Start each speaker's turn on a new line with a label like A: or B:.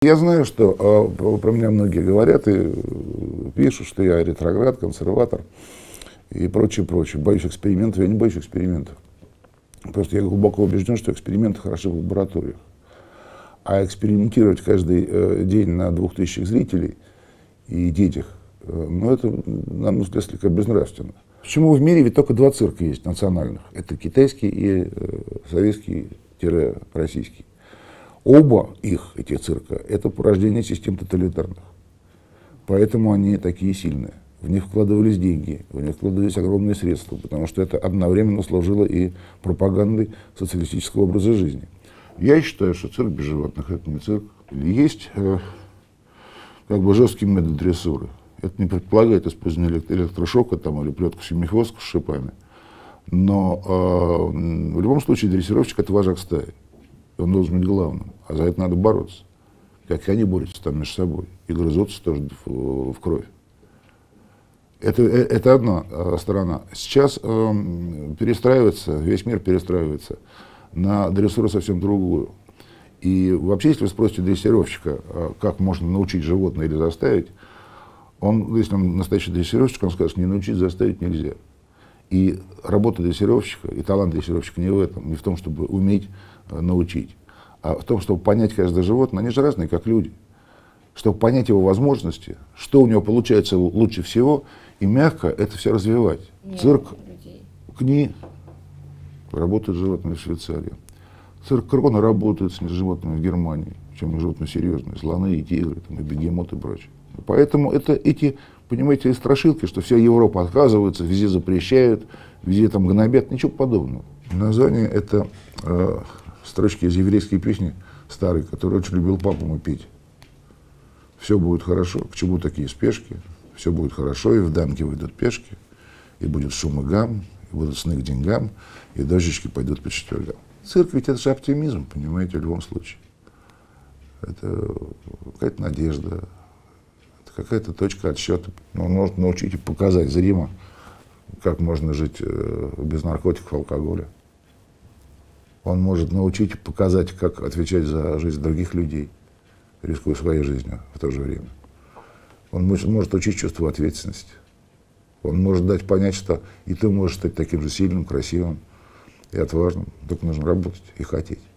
A: Я знаю, что про меня многие говорят и пишут, что я ретроград, консерватор и прочее, прочее. Боюсь экспериментов. Я не боюсь экспериментов. Просто я глубоко убежден, что эксперименты хороши в лабораториях. А экспериментировать каждый день на 2000 зрителей и детях, ну, это, на мой взгляд, слегка безнравственно. Почему в мире ведь только два цирка есть национальных? Это китайский и советский-российский. Оба их, эти цирка, это порождение систем тоталитарных. Поэтому они такие сильные. В них вкладывались деньги, в них вкладывались огромные средства, потому что это одновременно служило и пропагандой социалистического образа жизни. Я считаю, что цирк без животных — это не цирк. Есть как бы жесткий метод дрессуры. Это не предполагает использование электрошока там, или плетку семихвостку с шипами. Но в любом случае дрессировщик — это вожак стаи. Он должен быть главным, а за это надо бороться. Как и они борются там между собой и грызутся тоже в кровь. Это одна сторона. Сейчас перестраивается, весь мир перестраивается на дрессуру совсем другую. И вообще, если вы спросите дрессировщика, как можно научить животное или заставить, если он настоящий дрессировщик, он скажет, не научить, заставить нельзя. И работа дрессировщика, и талант дрессировщика не в этом, не в том, чтобы уметь научить, а в том, чтобы понять каждое животное. Они же разные, как люди. Чтобы понять его возможности, что у него получается лучше всего, и мягко это все развивать.
B: Нет,
A: Цирк КНИ работает с животными в Швейцарии. Цирк Крона работает с животными в Германии, причем животные серьезные, слоны и тигры, там, и бегемоты и прочее. Поэтому это эти, понимаете, страшилки, что вся Европа отказывается, везде запрещают, везде там гнобят, ничего подобного. Название — это строчки из еврейской песни старой, которую очень любил папа мой петь. Все будет хорошо, к чему такие спешки, все будет хорошо, и в дамки выйдут пешки, и будет шум и гам, и будут сны к деньгам, и дождички пойдут по четвергам. Цирк ведь это же оптимизм, понимаете, в любом случае. Это какая-то надежда, это какая-то точка отсчета. Он может научить и показать зримо, как можно жить без наркотиков и алкоголя. Он может научить и показать, как отвечать за жизнь других людей, рискуя своей жизнью в то же время. Он может учить чувству ответственности. Он может дать понять, что и ты можешь стать таким же сильным, красивым и отважным. Только нужно работать и хотеть.